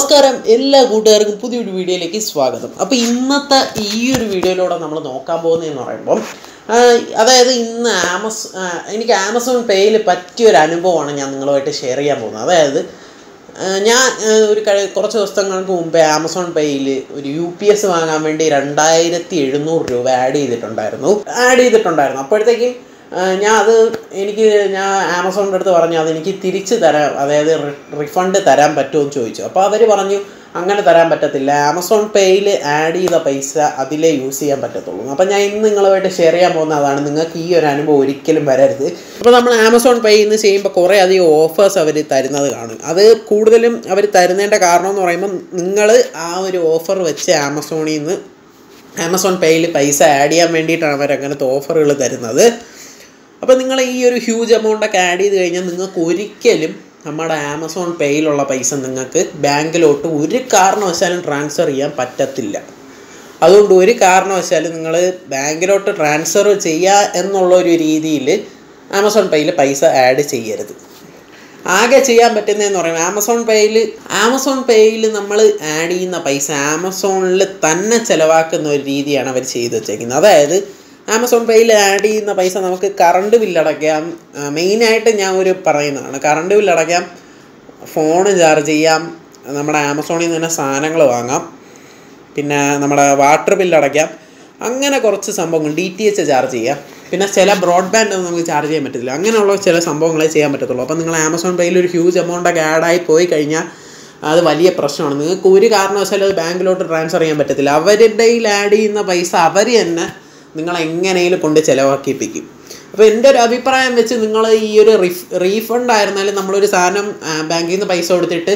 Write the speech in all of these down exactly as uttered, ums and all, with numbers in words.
നമസ്കാരം എല്ലാ കൂട്ടുകാർക്കും പുതിയൊരു വീഡിയോയിലേക്ക് സ്വാഗതം. അപ്പോൾ ഇന്നത്തെ ഈ ഒരു വീഡിയോയിലൂടെ നമ്മൾ നോക്കാൻ പോകുന്നതെന്ന് പറയുമ്പം അതായത് ഇന്ന് ആമസോ എനിക്ക് ആമസോൺ പേയിൽ പറ്റിയൊരു അനുഭവമാണ് ഞാൻ നിങ്ങളുമായിട്ട് ഷെയർ ചെയ്യാൻ പോകുന്നത്. അതായത് ഞാൻ ഒരു കുറച്ച് ദിവസങ്ങൾക്ക് മുമ്പേ ആമസോൺ പേയിൽ ഒരു യു പി എസ് വാങ്ങാൻ വേണ്ടി രണ്ടായിരത്തി എഴുന്നൂറ് രൂപ ആഡ് ചെയ്തിട്ടുണ്ടായിരുന്നു ആഡ് ചെയ്തിട്ടുണ്ടായിരുന്നു അപ്പോഴത്തേക്കും ഞാൻ അത് എനിക്ക് ഞാൻ ആമസോണിൻ്റെ അടുത്ത് പറഞ്ഞു അതെനിക്ക് തിരിച്ച് തരാം, അതായത് റിഫണ്ട് തരാൻ പറ്റുമോ എന്ന് ചോദിച്ചു. അപ്പോൾ അവർ പറഞ്ഞു അങ്ങനെ തരാൻ പറ്റത്തില്ല, ആമസോൺ പേയിൽ ആഡ് ചെയ്ത പൈസ അതിലേ യൂസ് ചെയ്യാൻ പറ്റത്തുള്ളൂ. അപ്പോൾ ഞാൻ ഇന്ന് നിങ്ങളുമായിട്ട് ഷെയർ ചെയ്യാൻ പോകുന്നതാണ്. നിങ്ങൾക്ക് ഈ ഒരു അനുഭവം ഒരിക്കലും വരരുത്. അപ്പോൾ നമ്മൾ ആമസോൺ പേയിൽ നിന്ന് ചെയ്യുമ്പോൾ കുറേ അധികം ഓഫേഴ്സ് അവർ തരുന്നത് കാണും. അത് കൂടുതലും അവർ തരുന്നതിൻ്റെ കാരണം എന്ന് പറയുമ്പോൾ നിങ്ങൾ ആ ഒരു ഓഫർ വെച്ച് ആമസോണിൽ നിന്ന് ആമസോൺ പേയിൽ പൈസ ആഡ് ചെയ്യാൻ വേണ്ടിയിട്ടാണ് അവർ അങ്ങനത്തെ ഓഫറുകൾ തരുന്നത്. അപ്പോൾ നിങ്ങൾ ഈ ഒരു ഹ്യൂജ് എമൗണ്ടൊക്കെ ആഡ് ചെയ്ത് കഴിഞ്ഞാൽ നിങ്ങൾക്ക് ഒരിക്കലും നമ്മുടെ ആമസോൺ പേയിലുള്ള പൈസ നിങ്ങൾക്ക് ബാങ്കിലോട്ട് ഒരു കാരണവശാലും ട്രാൻസ്ഫർ ചെയ്യാൻ പറ്റത്തില്ല. അതുകൊണ്ട് ഒരു കാരണവശാലും നിങ്ങൾ ബാങ്കിലോട്ട് ട്രാൻസ്ഫർ ചെയ്യുക എന്നുള്ളൊരു രീതിയിൽ ആമസോൺ പേയിൽ പൈസ ആഡ് ചെയ്യരുത്. ആകെ ചെയ്യാൻ പറ്റുന്നതെന്ന് പറയുമ്പോൾ ആമസോൺ പേയിൽ ആമസോൺ പേയിൽ നമ്മൾ ആഡ് ചെയ്യുന്ന പൈസ ആമസോണിൽ തന്നെ ചിലവാക്കുന്ന ഒരു രീതിയാണ് അവർ ചെയ്ത് വെച്ചേക്കുന്നത്. അതായത് ആമസോൺ പേയിൽ ആഡ് ചെയ്യുന്ന പൈസ നമുക്ക് കറണ്ട് ബില്ലടയ്ക്കാം. മെയിനായിട്ട് ഞാൻ ഒരു പറയുന്നതാണ്, കറണ്ട് ബില്ലടയ്ക്കാം, ഫോണ് ചാർജ് ചെയ്യാം, നമ്മുടെ ആമസോണിൽ നിന്ന് തന്നെ സാധനങ്ങൾ വാങ്ങാം, പിന്നെ നമ്മുടെ വാട്ടർ ബില്ലടയ്ക്കാം, അങ്ങനെ കുറച്ച് സംഭവങ്ങൾ, ഡി ടി എച്ച് ചാർജ് ചെയ്യാം, പിന്നെ ചില ബ്രോഡ്ബാൻഡ് ഒന്നും നമുക്ക് ചാർജ് ചെയ്യാൻ പറ്റത്തില്ല. അങ്ങനെയുള്ള ചില സംഭവങ്ങളെ ചെയ്യാൻ പറ്റത്തുള്ളൂ. അപ്പോൾ നിങ്ങൾ ആമസോൺ പേയിൽ ഒരു ഹ്യൂജ് എമൗണ്ടൊക്കെ ആഡായി പോയി കഴിഞ്ഞാൽ അത് വലിയ പ്രശ്നമാണ്. നിങ്ങൾക്ക് ഒരു കാരണവശാലും അത് ബാങ്കിലോട്ട് ട്രാൻസ്ഫർ ചെയ്യാൻ പറ്റത്തില്ല. അവരുടെ ആഡ് ചെയ്യുന്ന പൈസ അവർ തന്നെ നിങ്ങളെങ്ങനെയും കൊണ്ട് ചിലവാക്കിപ്പിക്കും. അപ്പോൾ എൻ്റെ ഒരു അഭിപ്രായം വെച്ച് നിങ്ങൾ ഈ ഒരു റിഫ് റീഫണ്ട് ആയിരുന്നാലും നമ്മളൊരു സാധനം ബാങ്കിൽ നിന്ന് പൈസ കൊടുത്തിട്ട്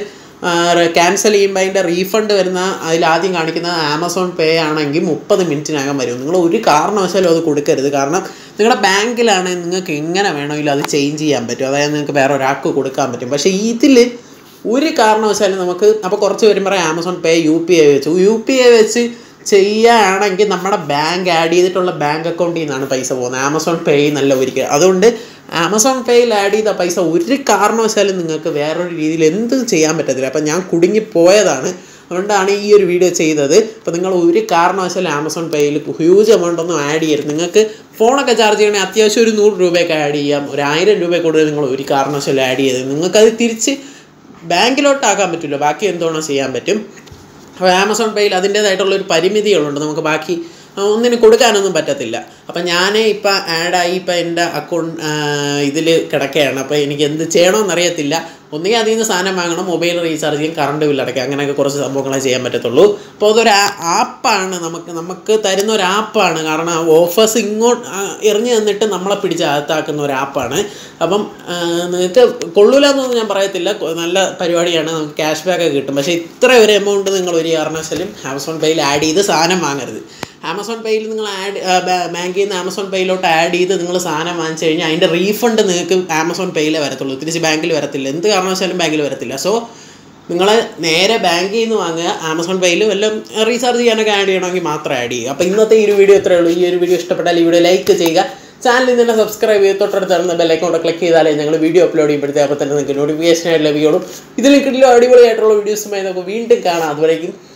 ക്യാൻസൽ ചെയ്യുമ്പോൾ അതിൻ്റെ റീഫണ്ട് വരുന്ന അതിലാദ്യം കാണിക്കുന്നത് ആമസോൺ പേ ആണെങ്കിൽ മുപ്പത് മിനിറ്റിനകം വരും. നിങ്ങൾ ഒരു കാരണവശാലും അത് കൊടുക്കരുത്. കാരണം നിങ്ങളുടെ ബാങ്കിലാണെങ്കിൽ നിങ്ങൾക്ക് എങ്ങനെ വേണമെങ്കിലും അത് ചേഞ്ച് ചെയ്യാൻ പറ്റും, അതായത് നിങ്ങൾക്ക് വേറെ ഒരാൾക്ക് കൊടുക്കാൻ പറ്റും. പക്ഷേ ഇതിൽ ഒരു കാരണവശാലും നമുക്ക് അപ്പോൾ കുറച്ച് വരുമ്പോൾ Amazon Pay U P I വെച്ചു യു പി ഐ വെച്ച് ചെയ്യുകയാണെങ്കിൽ നമ്മുടെ ബാങ്ക് ആഡ് ചെയ്തിട്ടുള്ള ബാങ്ക് അക്കൗണ്ടിൽ നിന്നാണ് പൈസ പോകുന്നത്, ആമസോൺ പേ നല്ല ഒരിക്കൽ. അതുകൊണ്ട് ആമസോൺ പേയിൽ ആഡ് ചെയ്ത പൈസ ഒരു കാരണവശാലും നിങ്ങൾക്ക് വേറൊരു രീതിയിൽ എന്തും ചെയ്യാൻ പറ്റത്തില്ല. അപ്പം ഞാൻ കുടുങ്ങിപ്പോയതാണ്, അതുകൊണ്ടാണ് ഈ ഒരു വീഡിയോ ചെയ്തത്. അപ്പോൾ നിങ്ങൾ ഒരു കാരണവശാലും ആമസോൺ പേയിൽ ഹ്യൂജ് എമൗണ്ട് ഒന്നും ആഡ് ചെയ്യരുത്. നിങ്ങൾക്ക് ഫോണൊക്കെ ചാർജ് ചെയ്യണമെങ്കിൽ അത്യാവശ്യം ഒരു നൂറ് രൂപയൊക്കെ ആഡ് ചെയ്യാം, ഒരു ആയിരം രൂപ കൂടുതൽ നിങ്ങൾ ഒരു കാരണവശാലും ആഡ് ചെയ്തത് നിങ്ങൾക്കത് തിരിച്ച് ബാങ്കിലോട്ടാക്കാൻ പറ്റില്ല, ബാക്കി എന്തോണം ചെയ്യാൻ പറ്റും. അപ്പോൾ ആമസോൺ പേയിൽ അതിൻ്റേതായിട്ടുള്ളൊരു പരിമിതികളുണ്ട്, നമുക്ക് ബാക്കി ഒന്നിനും കൊടുക്കാനൊന്നും പറ്റത്തില്ല. അപ്പം ഞാൻ ഇപ്പം ആഡായി ഇപ്പം എൻ്റെ അക്കൗണ്ട് ഇതിൽ കിടക്കുകയാണ്. അപ്പോൾ എനിക്ക് എന്ത് ചെയ്യണമെന്നറിയത്തില്ല. ഒന്നുകിൽ അതിൽ നിന്ന് സാധനം വാങ്ങണം, മൊബൈൽ റീചാർജ് ചെയ്യും, കറണ്ട് ബില്ലടയ്ക്കാം, അങ്ങനെയൊക്കെ കുറച്ച് സംഭവങ്ങളെ ചെയ്യാൻ പറ്റത്തുള്ളൂ. അപ്പോൾ അതൊരു ആപ്പാണ്, നമുക്ക് നമുക്ക് തരുന്ന ഒരു ആപ്പാണ്. കാരണം ഓഫേഴ്സ് ഇങ്ങോട്ട് എറിഞ്ഞു തന്നിട്ട് നമ്മളെ പിടിച്ച് അകത്താക്കുന്ന ഒരു ആപ്പാണ്. അപ്പം നിങ്ങൾക്ക് കൊള്ളൂല എന്നൊന്നും ഞാൻ പറയത്തില്ല, നല്ല പരിപാടിയാണ്, നമുക്ക് ക്യാഷ് ബാക്ക് ഒക്കെ കിട്ടും. പക്ഷേ ഇത്ര ഒരു എമൗണ്ട് നിങ്ങൾ ഒരു കാരണവശാലും ആമസോൺ പേയിൽ ആഡ് ചെയ്ത് സാധനം വാങ്ങരുത്. ആമസോൺ പേയിൽ നിങ്ങൾ ആഡ് ബാങ്കിൽ നിന്ന് ആമസോൺ പേയിലോട്ട് ആഡ് ചെയ്ത് നിങ്ങൾ സാധനം വാങ്ങിച്ചു കഴിഞ്ഞാൽ അതിൻ്റെ റീഫണ്ട് നിങ്ങൾക്ക് ആമസോൺ പേയിലേ വരത്തുള്ളൂ, തിരിച്ച് ബാങ്കിൽ വരത്തില്ല, എന്ത് കാരണവശാലും ബാങ്കിൽ വരത്തില്ല. സോ നിങ്ങൾ നേരെ ബാങ്കിൽ നിന്ന് വാങ്ങുക, ആമസോൺ പേയിൽ വല്ലതും റീചാർജ് ചെയ്യാനൊക്കെ ആഡ് ചെയ്യണമെങ്കിൽ മാത്രം ആഡ് ചെയ്യുക. അപ്പോൾ ഇന്നത്തെ ഈ ഒരു വീഡിയോ ഇത്രയേ ഉള്ളൂ. ഈ ഒരു വീഡിയോ ഇഷ്ടപ്പെട്ടാൽ ഈ വീഡിയോ ലൈക്ക് ചെയ്യുക, ചാനലിൽ തന്നെ സബ്സ്ക്രൈബ് ചെയ്ത് തൊട്ടടുത്ത് തരുന്ന ബെല്ലൈക്കോൺ ക്ലിക്ക് ചെയ്താലേ ഞങ്ങൾ വീഡിയോ അപ്ലോഡ് ചെയ്യുമ്പോഴത്തേ അപ്പോൾ തന്നെ നിങ്ങൾക്ക് നോട്ടിഫിക്കേഷൻ ആയിട്ട് ലഭിക്കുള്ളൂ. ഇതിൽ കിട്ടില്ല അടിപൊളിയായിട്ടുള്ള വീഡിയോസുമായി നമുക്ക് വീണ്ടും കാണാം. അതുവരേക്കും